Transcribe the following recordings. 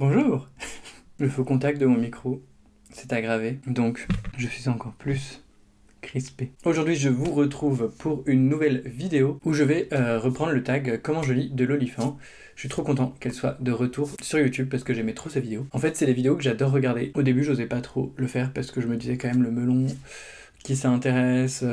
Bonjour. Le faux contact de mon micro s'est aggravé, donc je suis encore plus crispé. Aujourd'hui, je vous retrouve pour une nouvelle vidéo où je vais reprendre le tag Comment je lis de l'Olifant. Je suis trop content qu'elle soit de retour sur YouTube parce que j'aimais trop ces vidéos. En fait, c'est des vidéos que j'adore regarder. Au début, j'osais pas trop le faire parce que je me disais quand même le melon, qui ça intéresse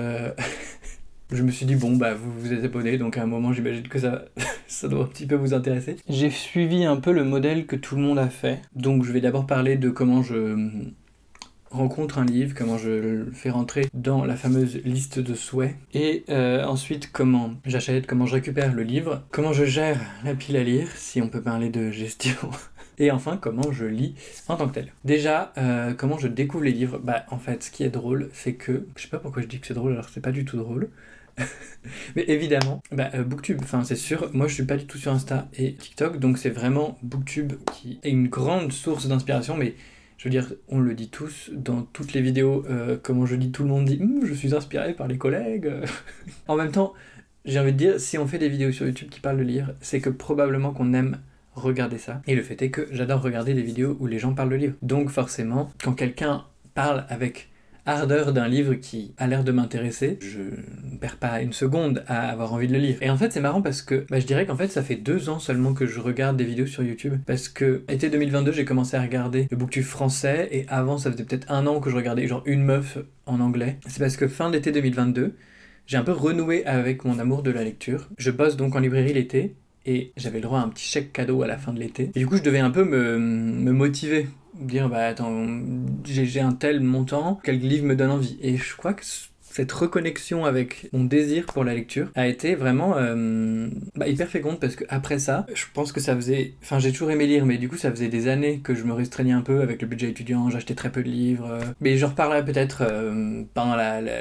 Je me suis dit, bon, bah, vous vous êtes abonné, donc à un moment, j'imagine que ça doit un petit peu vous intéresser. J'ai suivi un peu le modèle que tout le monde a fait. Donc, je vais d'abord parler de comment je rencontre un livre, comment je le fais rentrer dans la fameuse liste de souhaits. Et ensuite, comment j'achète, comment je récupère le livre, comment je gère la pile à lire, si on peut parler de gestion. Et enfin, comment je lis en tant que tel. Déjà, comment je découvre les livres. Bah, en fait, ce qui est drôle, c'est que... Je sais pas pourquoi je dis que c'est drôle alors que c'est pas du tout drôle. Mais évidemment, Booktube, enfin c'est sûr, moi je suis pas du tout sur Insta et TikTok, donc c'est vraiment Booktube qui est une grande source d'inspiration, mais je veux dire, on le dit tous, dans toutes les vidéos, comment je dis, tout le monde dit je suis inspiré par les collègues. En même temps, j'ai envie de dire, si on fait des vidéos sur YouTube qui parlent de livres, c'est que probablement qu'on aime regarder ça. Et le fait est que j'adore regarder des vidéos où les gens parlent de livres. Donc forcément, quand quelqu'un parle avec ardeur d'un livre qui a l'air de m'intéresser, je ne perds pas une seconde à avoir envie de le lire. Et en fait, c'est marrant parce que je dirais qu'en fait, ça fait 2 ans seulement que je regarde des vidéos sur YouTube. Parce que, été 2022, j'ai commencé à regarder le Booktube français, et avant, ça faisait peut-être 1 an que je regardais genre une meuf en anglais. C'est parce que fin d'été 2022, j'ai un peu renoué avec mon amour de la lecture. Je bosse donc en librairie l'été, et j'avais le droit à un petit chèque cadeau à la fin de l'été. Et du coup, je devais un peu me motiver. Dire, bah attends, j'ai un tel montant, quel livre me donne envie. Et je crois que cette reconnexion avec mon désir pour la lecture a été vraiment hyper féconde, parce que après ça, je pense que ça faisait... Enfin, j'ai toujours aimé lire, mais du coup, ça faisait des années que je me restreignais un peu avec le budget étudiant, j'achetais très peu de livres. Mais j'en reparlerai peut-être pendant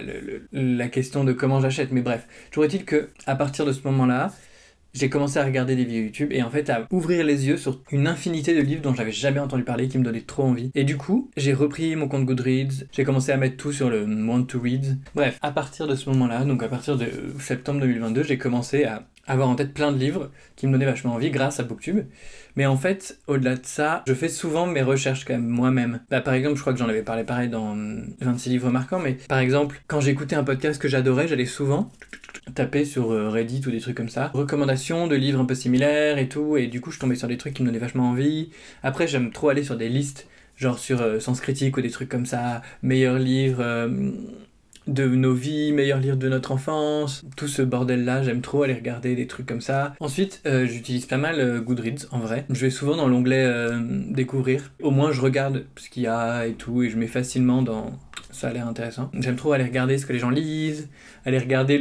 la question de comment j'achète, mais bref. Toujours est-il que, à partir de ce moment-là, j'ai commencé à regarder des vidéos YouTube et en fait à ouvrir les yeux sur une infinité de livres dont j'avais jamais entendu parler, qui me donnaient trop envie. Et du coup, j'ai repris mon compte Goodreads, j'ai commencé à mettre tout sur le Want to Read. Bref, à partir de ce moment-là, donc à partir de septembre 2022, j'ai commencé à avoir en tête plein de livres qui me donnaient vachement envie grâce à Booktube. Mais en fait, au-delà de ça, je fais souvent mes recherches quand même moi-même. Par exemple, je crois que j'en avais parlé pareil dans 26 livres marquants, mais par exemple, quand j'écoutais un podcast que j'adorais, j'allais souvent taper sur Reddit ou des trucs comme ça, recommandations de livres un peu similaires et tout, et du coup je tombais sur des trucs qui me donnaient vachement envie. Après, j'aime trop aller sur des listes, genre sur Sens Critique ou des trucs comme ça, meilleurs livres de nos vies, meilleurs livres de notre enfance, tout ce bordel-là, j'aime trop aller regarder des trucs comme ça. Ensuite, j'utilise pas mal Goodreads, en vrai. Je vais souvent dans l'onglet Découvrir. Au moins, je regarde ce qu'il y a et tout, et je mets facilement dans... Ça a l'air intéressant. J'aime trop aller regarder ce que les gens lisent, aller regarder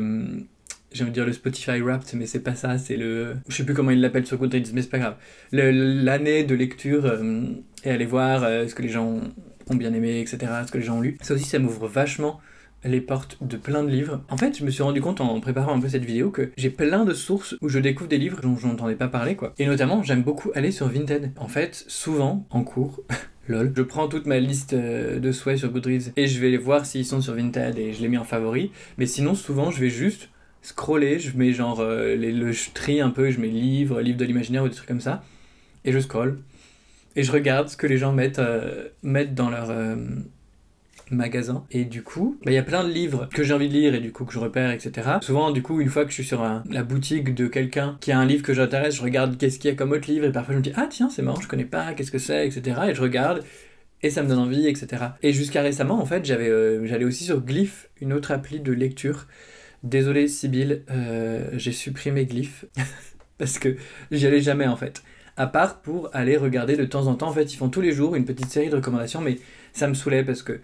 j'ai envie de dire le Spotify Wrapped, mais c'est pas ça, c'est le... Je sais plus comment ils l'appellent sur Goodreads, mais c'est pas grave. L'année de lecture, et aller voir ce que les gens ont bien aimé, etc., ce que les gens ont lu. Ça aussi, ça m'ouvre vachement les portes de plein de livres. En fait, je me suis rendu compte en préparant un peu cette vidéo que j'ai plein de sources où je découvre des livres dont je n'entendais pas parler, quoi. Et notamment, j'aime beaucoup aller sur Vinted. En fait, souvent, en cours... Lol. Je prends toute ma liste de souhaits sur Goodreads et je vais les voir s'ils sont sur Vinted et je les mets en favori. Mais sinon, souvent, je vais juste scroller, je mets genre je trie un peu, je mets livres de l'imaginaire ou des trucs comme ça, et je scroll. Et je regarde ce que les gens mettent dans leur magasin. Et du coup, il y a plein de livres que j'ai envie de lire et du coup que je repère, etc. Souvent, du coup, une fois que je suis sur la boutique de quelqu'un qui a un livre que j'intéresse, je regarde qu'est-ce qu'il y a comme autre livre et parfois je me dis ah tiens, c'est marrant, je connais pas, qu'est-ce que c'est, etc. Et je regarde et ça me donne envie, etc. Et jusqu'à récemment, en fait, j'allais aussi sur Glyph, une autre appli de lecture. Désolé, Sybille, j'ai supprimé Glyph parce que j'y allais jamais en fait. À part pour aller regarder de temps en temps. En fait, ils font tous les jours une petite série de recommandations, mais ça me saoulait parce que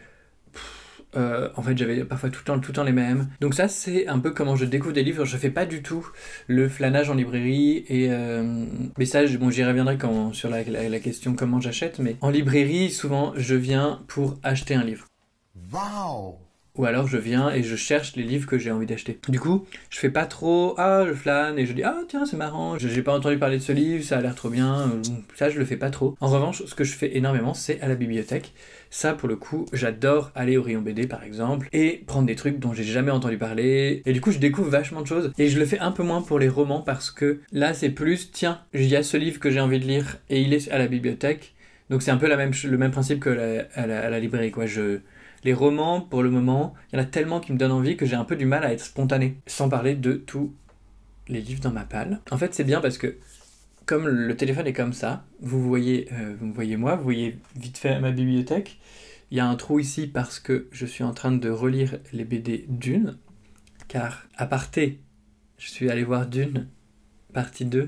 en fait, j'avais parfois tout le temps les mêmes. Donc ça, c'est un peu comment je découvre des livres. Je fais pas du tout le flânage en librairie. Mais ça, j'y reviendrai sur la question comment j'achète. Mais en librairie, souvent, je viens pour acheter un livre. Wow! ou alors je viens et je cherche les livres que j'ai envie d'acheter. Du coup, je fais pas trop, ah je flâne et je dis ah tiens c'est marrant, j'ai pas entendu parler de ce livre, ça a l'air trop bien, ça je le fais pas trop. En revanche, ce que je fais énormément, c'est à la bibliothèque. Ça pour le coup, j'adore aller au rayon BD par exemple, et prendre des trucs dont j'ai jamais entendu parler, et du coup je découvre vachement de choses, et je le fais un peu moins pour les romans parce que là c'est plus, tiens, il y a ce livre que j'ai envie de lire, et il est à la bibliothèque, donc c'est un peu le même principe que à la librairie quoi. Les romans, pour le moment, il y en a tellement qui me donnent envie que j'ai un peu du mal à être spontané. Sans parler de tous les livres dans ma palle. En fait, c'est bien parce que, comme le téléphone est comme ça, vous me voyez moi, vous voyez vite fait ma bibliothèque. Il y a un trou ici parce que je suis en train de relire les BD Dune. Car, à parté, je suis allé voir Dune, partie 2.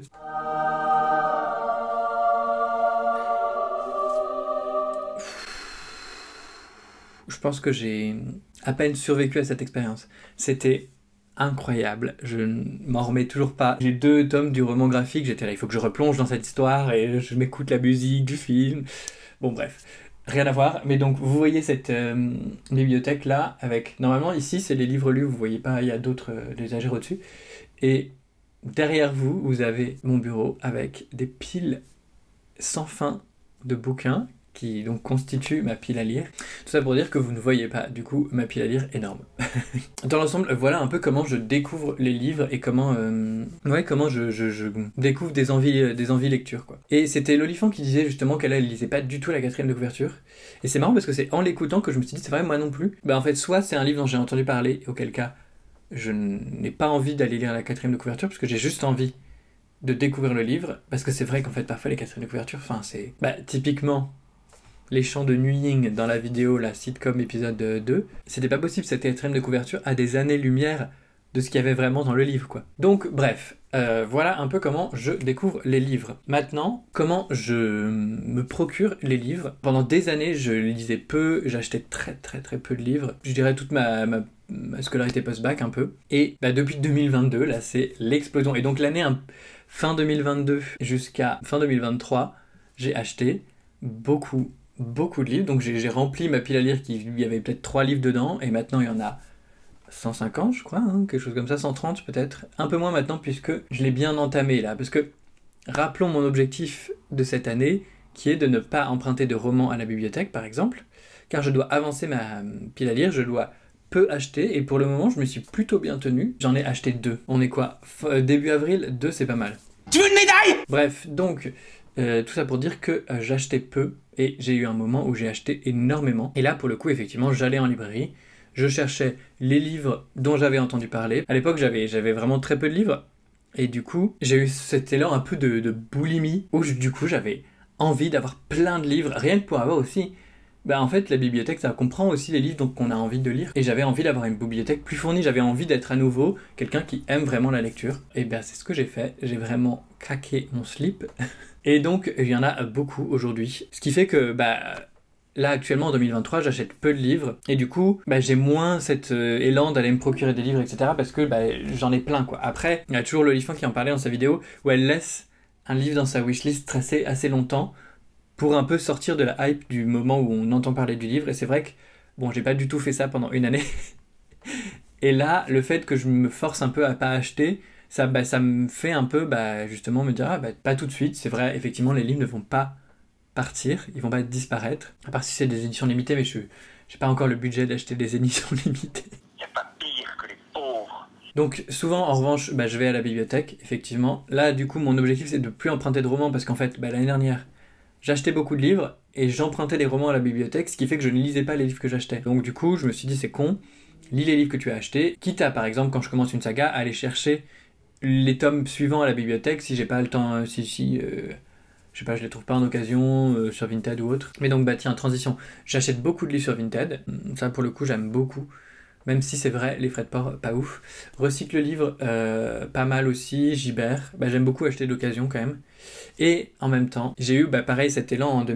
Je pense que j'ai à peine survécu à cette expérience. C'était incroyable, je m'en remets toujours pas. J'ai 2 tomes du roman graphique, j'étais là, il faut que je replonge dans cette histoire et je m'écoute la musique du film. Bon bref, rien à voir. Mais donc vous voyez cette bibliothèque là, avec normalement ici c'est les livres lus, vous voyez pas, il y a d'autres des étagères au-dessus. Et derrière vous, vous avez mon bureau avec des piles sans fin de bouquins qui donc constitue ma pile à lire. Tout ça pour dire que vous ne voyez pas, du coup, ma pile à lire énorme. Dans l'ensemble, voilà un peu comment je découvre les livres et comment, comment je découvre des envies lecture, quoi. Et c'était l'Olifant qui disait justement qu'elle lisait pas du tout la 4ème de couverture. Et c'est marrant parce que c'est en l'écoutant que je me suis dit, c'est vrai, moi non plus. Bah en fait, soit c'est un livre dont j'ai entendu parler, auquel cas, je n'ai pas envie d'aller lire la 4ème de couverture, parce que j'ai juste envie de découvrir le livre, parce que c'est vrai qu'en fait, parfois, les 4ème de couverture, enfin, c'est... Bah, typiquement... Les chants de Nuying dans la vidéo, la sitcom épisode 2, c'était pas possible, cette 4ème de couverture à des années-lumière de ce qu'il y avait vraiment dans le livre, quoi. Donc, bref, voilà un peu comment je découvre les livres. Maintenant, comment je me procure les livres. Pendant des années, je lisais peu, j'achetais très peu de livres. Je dirais toute ma scolarité post-bac un peu. Et bah, depuis 2022, là, c'est l'explosion. Et donc l'année fin 2022 jusqu'à fin 2023, j'ai acheté beaucoup de livres, donc j'ai rempli ma pile à lire qui lui avait peut-être 3 livres dedans, et maintenant il y en a 150 je crois, hein, quelque chose comme ça, 130 peut-être, un peu moins maintenant puisque je l'ai bien entamé là, parce que rappelons mon objectif de cette année, qui est de ne pas emprunter de romans à la bibliothèque par exemple, car je dois avancer ma pile à lire, je dois peu acheter, et pour le moment je me suis plutôt bien tenu, j'en ai acheté 2. On est quoi, début avril, 2 c'est pas mal. Tu veux une médaille? Bref, donc tout ça pour dire que j'achetais peu, et j'ai eu un moment où j'ai acheté énormément. Et là, pour le coup, effectivement, j'allais en librairie, je cherchais les livres dont j'avais entendu parler. À l'époque, j'avais vraiment très peu de livres, et du coup, j'ai eu cet élan un peu de boulimie, où du coup, j'avais envie d'avoir plein de livres, rien que pour avoir aussi... Bah en fait, la bibliothèque, ça comprend aussi les livres qu'on a envie de lire. Et j'avais envie d'avoir une bibliothèque plus fournie, j'avais envie d'être à nouveau quelqu'un qui aime vraiment la lecture. Et ben c'est ce que j'ai fait, j'ai vraiment craqué mon slip. Et donc, il y en a beaucoup aujourd'hui. Ce qui fait que, bah, là, actuellement, en 2023, j'achète peu de livres. Et du coup, bah, j'ai moins cet élan d'aller me procurer des livres, etc. Parce que bah, j'en ai plein, quoi. Après, il y a toujours l'Olifant qui en parlait dans sa vidéo, où elle laisse un livre dans sa wishlist rester assez longtemps, pour un peu sortir de la hype du moment où on entend parler du livre. Et c'est vrai que, bon, j'ai pas du tout fait ça pendant une année. Et là, le fait que je me force un peu à pas acheter, ça me fait un peu, justement, me dire, pas tout de suite. C'est vrai, effectivement, les livres ne vont pas partir, ils vont pas disparaître. À part si c'est des éditions limitées, mais j'ai pas encore le budget d'acheter des éditions limitées. Y a pas pire que les pauvres. Donc souvent, en revanche, je vais à la bibliothèque, effectivement. Là, du coup, mon objectif, c'est de plus emprunter de romans, parce qu'en fait, l'année dernière, j'achetais beaucoup de livres et j'empruntais des romans à la bibliothèque, ce qui fait que je ne lisais pas les livres que j'achetais. Donc du coup, je me suis dit, c'est con, lis les livres que tu as achetés, quitte à, par exemple, quand je commence une saga, aller chercher les tomes suivants à la bibliothèque, si j'ai pas le temps, je sais pas, je les trouve pas en occasion, sur Vinted ou autre. Mais donc, tiens, transition, j'achète beaucoup de livres sur Vinted, ça pour le coup, j'aime beaucoup. Même si c'est vrai, les frais de port, pas ouf. Recycle le livre, pas mal aussi. Gibert, j'aime beaucoup acheter d'occasion quand même. Et en même temps, j'ai eu pareil cet élan en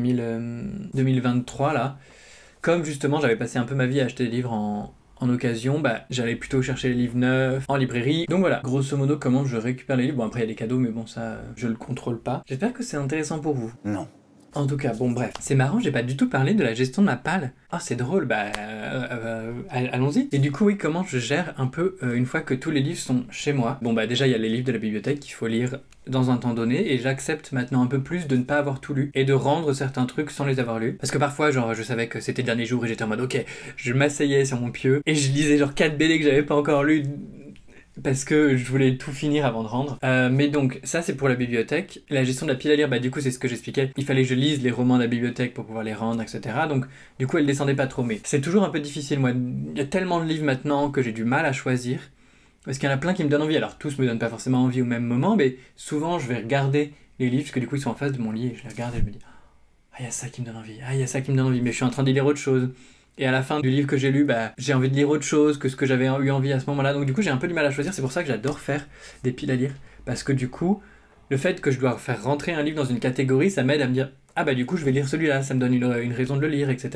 2023 là. Comme justement j'avais passé un peu ma vie à acheter des livres en occasion, j'allais plutôt chercher les livres neufs en librairie. Donc voilà, grosso modo comment je récupère les livres. Bon après il y a des cadeaux mais bon ça je le contrôle pas. J'espère que c'est intéressant pour vous. Non. En tout cas, bon bref, c'est marrant, j'ai pas du tout parlé de la gestion de ma palle. Ah c'est drôle, allons-y. Et du coup oui, comment je gère un peu une fois que tous les livres sont chez moi. Bon bah déjà il y a les livres de la bibliothèque qu'il faut lire dans un temps donné, et j'accepte maintenant un peu plus de ne pas avoir tout lu, et de rendre certains trucs sans les avoir lus. Parce que parfois genre je savais que c'était le dernier jour et j'étais en mode ok, je m'asseyais sur mon pieu, et je lisais genre 4 BD que j'avais pas encore lu parce que je voulais tout finir avant de rendre. Mais donc, ça c'est pour la bibliothèque. La gestion de la pile à lire, bah du coup c'est ce que j'expliquais. Il fallait que je lise les romans de la bibliothèque pour pouvoir les rendre, etc. Donc, du coup elle descendait pas trop. Mais c'est toujours un peu difficile, moi. Il y a tellement de livres maintenant que j'ai du mal à choisir. Parce qu'il y en a plein qui me donnent envie. Alors tous me donnent pas forcément envie au même moment, mais souvent je vais regarder les livres, parce que du coup ils sont en face de mon lit, et je les regarde et je me dis ah il y a ça qui me donne envie, ah il y a ça qui me donne envie, mais je suis en train de lire autre chose. Et à la fin du livre que j'ai lu, bah, j'ai envie de lire autre chose que ce que j'avais eu envie à ce moment-là. Donc du coup, j'ai un peu du mal à choisir. C'est pour ça que j'adore faire des piles à lire. Parce que du coup, le fait que je dois faire rentrer un livre dans une catégorie, ça m'aide à me dire « Ah bah du coup, je vais lire celui-là, ça me donne une raison de le lire, etc. »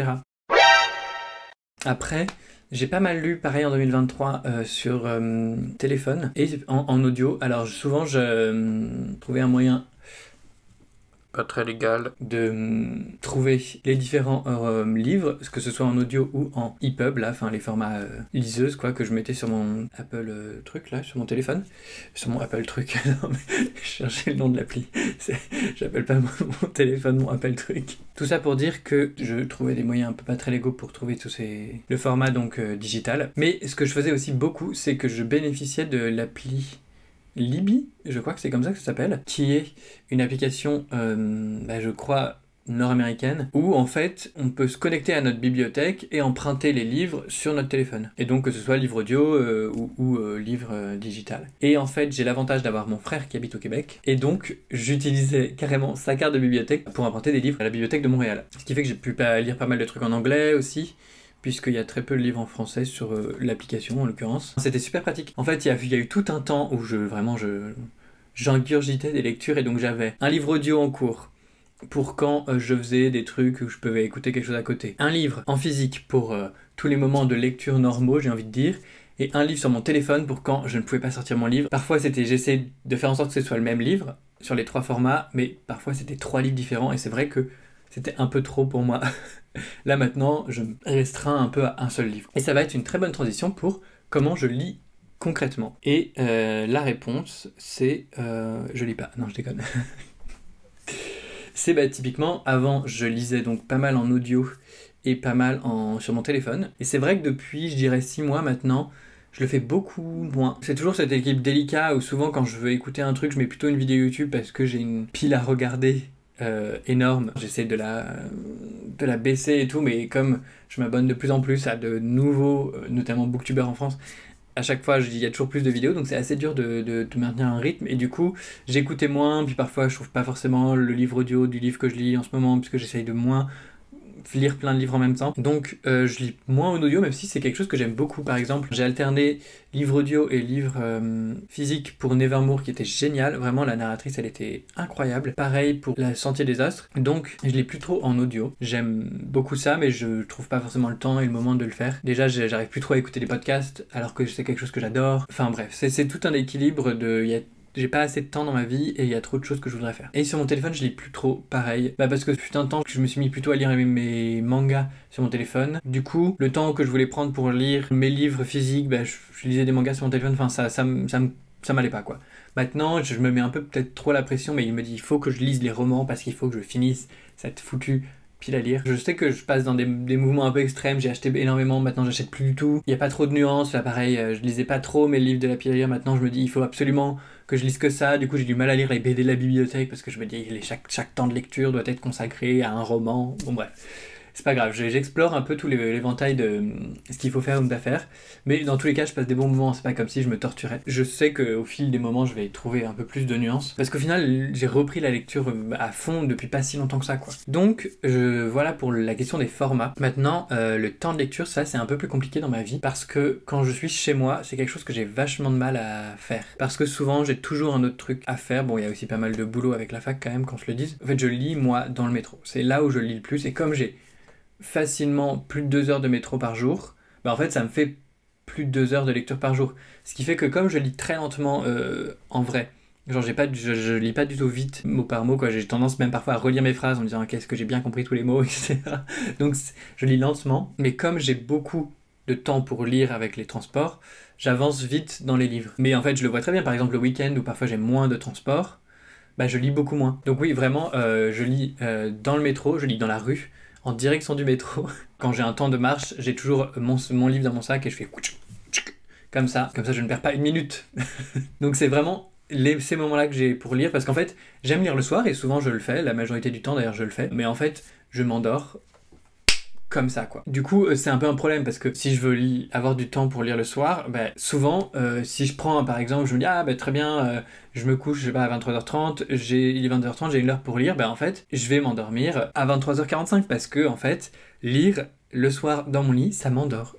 Après, j'ai pas mal lu, pareil en 2023, sur téléphone et en audio. Alors souvent, je trouvais un moyen pas très légal de trouver les différents livres, que ce soit en audio ou en EPUB, là, enfin les formats liseuses, quoi, que je mettais sur mon Apple truc, là, sur mon téléphone. Sur mon Apple truc, non mais je cherchais le nom de l'appli. J'appelle pas mon téléphone mon Apple truc. Tout ça pour dire que je trouvais des moyens un peu pas très légaux pour trouver tous ces... le format donc digital. Mais ce que je faisais aussi beaucoup, c'est que je bénéficiais de l'appli Libby, je crois que c'est comme ça que ça s'appelle, qui est une application, je crois, nord-américaine, où en fait on peut se connecter à notre bibliothèque et emprunter les livres sur notre téléphone. Et donc que ce soit livre audio ou livre digital. Et en fait j'ai l'avantage d'avoir mon frère qui habite au Québec, et donc j'utilisais carrément sa carte de bibliothèque pour emprunter des livres à la bibliothèque de Montréal. Ce qui fait que j'ai pu lire pas mal de trucs en anglais aussi, puisqu'il y a très peu de livres en français sur l'application en l'occurrence. C'était super pratique. En fait, il y a eu tout un temps où j'ingurgitais des lectures, et donc j'avais un livre audio en cours pour quand je faisais des trucs où je pouvais écouter quelque chose à côté. Un livre en physique pour tous les moments de lecture normaux, j'ai envie de dire, et un livre sur mon téléphone pour quand je ne pouvais pas sortir mon livre. Parfois, j'essayais de faire en sorte que ce soit le même livre sur les 3 formats, mais parfois c'était 3 livres différents, et c'est vrai que c'était un peu trop pour moi. Là maintenant, je me restreins un peu à un seul livre. Et ça va être une très bonne transition pour comment je lis concrètement. Et la réponse, c'est... je lis pas, non je déconne. C'est typiquement, avant je lisais donc pas mal en audio et pas mal sur mon téléphone. Et c'est vrai que depuis, je dirais 6 mois maintenant, je le fais beaucoup moins. C'est toujours cette équipe délicat où souvent quand je veux écouter un truc, je mets plutôt une vidéo YouTube parce que j'ai une pile à regarder énorme. J'essaie de la baisser et tout, mais comme je m'abonne de plus en plus à de nouveaux, notamment booktubers en France, à chaque fois il y a toujours plus de vidéos, donc c'est assez dur de maintenir un rythme, et du coup j'écoutais moins, puis parfois je trouve pas forcément le livre audio du livre que je lis en ce moment, puisque j'essaye de moins lire plein de livres en même temps. Donc je lis moins en audio, même si c'est quelque chose que j'aime beaucoup. Par exemple, j'ai alterné livre audio et livre physique pour Nevermore, qui était génial. Vraiment, la narratrice, elle était incroyable. Pareil pour La Sentier des Astres. Donc je lis plus trop en audio. J'aime beaucoup ça, mais je trouve pas forcément le temps et le moment de le faire. Déjà, j'arrive plus trop à écouter des podcasts, alors que c'est quelque chose que j'adore. Enfin bref, c'est tout un équilibre de... J'ai pas assez de temps dans ma vie et il y a trop de choses que je voudrais faire. Et sur mon téléphone, je lis plus trop, pareil. Parce que fut un temps que je me suis mis plutôt à lire mes mangas sur mon téléphone. Du coup, le temps que je voulais prendre pour lire mes livres physiques, je lisais des mangas sur mon téléphone, enfin ça m'allait pas quoi. Maintenant, je me mets un peu peut-être trop la pression, mais il me dit il faut que je lise les romans parce qu'il faut que je finisse cette foutue pile à lire. Je sais que je passe dans des mouvements un peu extrêmes, j'ai acheté énormément, maintenant j'achète plus du tout. Il n'y a pas trop de nuances, là pareil, je lisais pas trop mes livres de la pile à lire, maintenant je me dis il faut absolument que je lise que ça. Du coup j'ai du mal à lire les BD de la bibliothèque parce que je me dis chaque temps de lecture doit être consacré à un roman. Bon bref. C'est pas grave, j'explore un peu tout l'éventail de ce qu'il faut faire ou ne pas faire, mais dans tous les cas je passe des bons moments, c'est pas comme si je me torturais. Je sais qu'au fil des moments je vais trouver un peu plus de nuances, parce qu'au final j'ai repris la lecture à fond depuis pas si longtemps que ça quoi. Donc voilà pour la question des formats. Maintenant le temps de lecture, ça c'est un peu plus compliqué dans ma vie, parce que quand je suis chez moi c'est quelque chose que j'ai vachement de mal à faire, parce que souvent j'ai toujours un autre truc à faire. Bon il y a aussi pas mal de boulot avec la fac quand même, quand je le dis. En fait je lis moi dans le métro, c'est là où je lis le plus, et comme j'ai facilement plus de 2 heures de métro par jour, en fait ça me fait plus de 2 heures de lecture par jour. Ce qui fait que comme je lis très lentement en vrai, Genre je lis pas du tout vite, mot par mot, quoi. J'ai tendance même parfois à relire mes phrases en me disant qu'est-ce que j'ai bien compris tous les mots, etc. Donc je lis lentement, mais comme j'ai beaucoup de temps pour lire avec les transports, j'avance vite dans les livres. Mais en fait, je le vois très bien, par exemple le week-end où parfois j'ai moins de transport, bah je lis beaucoup moins. Donc oui, vraiment, je lis dans le métro, je lis dans la rue, en direction du métro. Quand j'ai un temps de marche, j'ai toujours mon livre dans mon sac et je fais comme ça je ne perds pas une minute. Donc c'est vraiment ces moments-là que j'ai pour lire, parce qu'en fait, j'aime lire le soir et souvent je le fais, la majorité du temps d'ailleurs je le fais, mais en fait, je m'endors comme ça, quoi. Du coup, c'est un peu un problème, parce que si je veux avoir du temps pour lire le soir, bah, souvent, si je prends, par exemple, je me dis, ah, bah, très bien, je me couche, je sais pas, à 23h30, il est 22h30, j'ai une heure pour lire, bah, en fait, je vais m'endormir à 23h45, parce que, en fait, lire le soir dans mon lit, ça m'endort.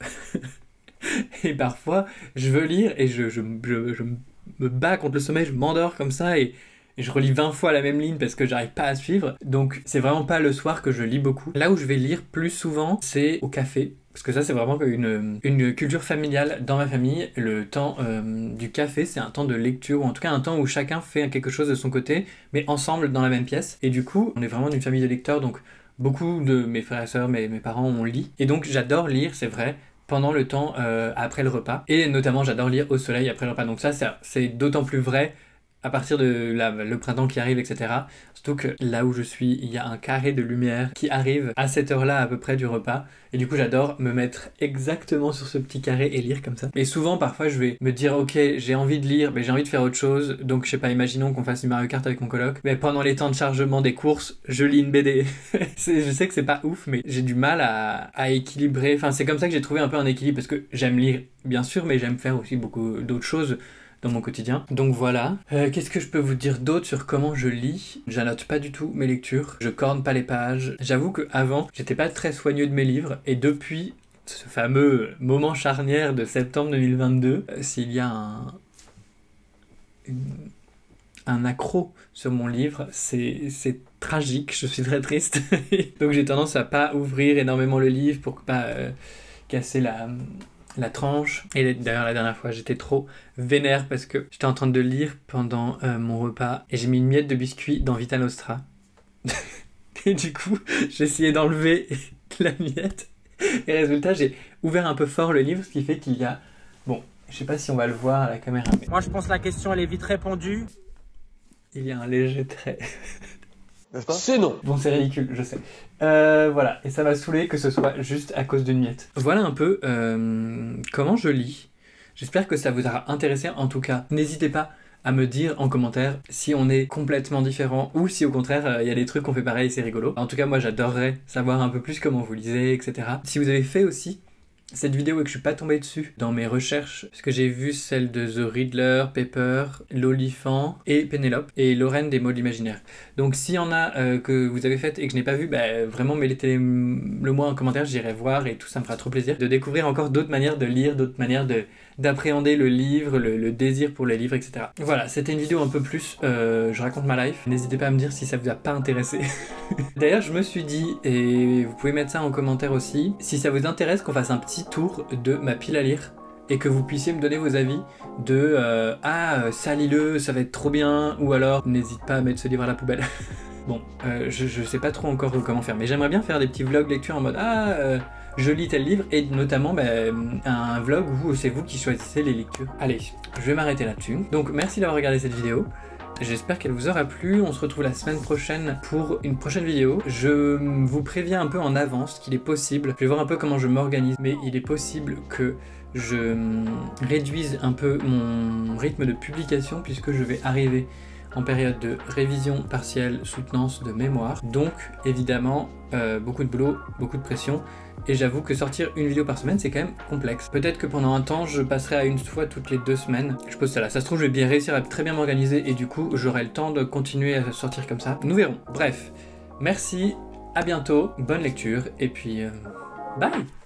Et parfois, je veux lire et je me bats contre le sommeil, je m'endors comme ça et je relis 20 fois la même ligne parce que j'arrive pas à suivre. Donc c'est vraiment pas le soir que je lis beaucoup. Là où je vais lire plus souvent, c'est au café. Parce que ça, c'est vraiment une culture familiale dans ma famille. Le temps du café, c'est un temps de lecture, ou en tout cas un temps où chacun fait quelque chose de son côté, mais ensemble dans la même pièce. Et du coup, on est vraiment d'une famille de lecteurs, donc beaucoup de mes frères et sœurs, mes parents, on lit. Et donc j'adore lire, c'est vrai, pendant le temps après le repas. Et notamment, j'adore lire au soleil après le repas. Donc ça, c'est d'autant plus vrai à partir de le printemps qui arrive, etc. Surtout que là où je suis, il y a un carré de lumière qui arrive à cette heure-là à peu près du repas. Et du coup, j'adore me mettre exactement sur ce petit carré et lire comme ça. Et souvent, parfois, je vais me dire, ok, j'ai envie de lire, mais j'ai envie de faire autre chose. Donc, je sais pas, imaginons qu'on fasse du Mario Kart avec mon coloc. Mais pendant les temps de chargement des courses, je lis une BD. Je sais que c'est pas ouf, mais j'ai du mal à équilibrer. Enfin, c'est comme ça que j'ai trouvé un peu un équilibre, parce que j'aime lire, bien sûr, mais j'aime faire aussi beaucoup d'autres choses dans mon quotidien. Donc voilà. Qu'est-ce que je peux vous dire d'autre sur comment je lis? J'annote pas du tout mes lectures, je corne pas les pages. J'avoue qu'avant, j'étais pas très soigneux de mes livres, et depuis ce fameux moment charnière de septembre 2022, s'il y a un accroc sur mon livre, c'est tragique, je suis très triste. Donc j'ai tendance à pas ouvrir énormément le livre pour pas casser la tranche. Et d'ailleurs, la dernière fois, j'étais trop vénère parce que j'étais en train de lire pendant mon repas et j'ai mis une miette de biscuit dans Vita Nostra. Et du coup, j'ai essayé d'enlever la miette. Et résultat, j'ai ouvert un peu fort le livre, ce qui fait qu'il y a... Bon, je sais pas si on va le voir à la caméra, mais... Moi, je pense que la question, elle est vite répondue. Il y a un léger trait. N'est-ce pas? C'est non. Bon, c'est ridicule, je sais. Voilà, et ça m'a saoulé que ce soit juste à cause d'une miette. Voilà un peu comment je lis. J'espère que ça vous aura intéressé. En tout cas, n'hésitez pas à me dire en commentaire si on est complètement différent ou si au contraire il y a des trucs qu'on fait pareil et c'est rigolo. En tout cas, moi j'adorerais savoir un peu plus comment vous lisez, etc. Si vous avez fait aussi cette vidéo et que je suis pas tombé dessus dans mes recherches, parce que j'ai vu celle de The Riddler, Pepper, l'Olifant et Pénélope, et Lorraine des mots de l'imaginaire. Donc s'il y en a que vous avez fait et que je n'ai pas vu, bah, vraiment mettez-le moi en commentaire, j'irai voir et tout, ça me fera trop plaisir de découvrir encore d'autres manières de lire, d'autres manières d'appréhender le livre, le désir pour les livres, etc. Voilà, c'était une vidéo un peu plus, je raconte ma life. N'hésitez pas à me dire si ça vous a pas intéressé. D'ailleurs, je me suis dit, et vous pouvez mettre ça en commentaire aussi, si ça vous intéresse qu'on fasse un petit tour de ma pile à lire et que vous puissiez me donner vos avis de ça lis-le, ça va être trop bien, ou alors n'hésite pas à mettre ce livre à la poubelle. Bon, je sais pas trop encore comment faire, mais j'aimerais bien faire des petits vlogs lecture en mode je lis tel livre, et notamment un vlog où c'est vous qui choisissez les lectures. Allez, je vais m'arrêter là-dessus. Donc merci d'avoir regardé cette vidéo. J'espère qu'elle vous aura plu. On se retrouve la semaine prochaine pour une prochaine vidéo. Je vous préviens un peu en avance qu'il est possible, je vais voir un peu comment je m'organise, mais il est possible que je réduise un peu mon rythme de publication puisque je vais arriver en période de révision partielle, soutenance de mémoire. Donc évidemment, beaucoup de boulot, beaucoup de pression. Et j'avoue que sortir une vidéo par semaine, c'est quand même complexe. Peut-être que pendant un temps, je passerai à une fois toutes les 2 semaines. Je pose ça là. Ça se trouve, je vais bien réussir à très bien m'organiser et du coup, j'aurai le temps de continuer à sortir comme ça. Nous verrons. Bref, merci, à bientôt, bonne lecture et puis bye!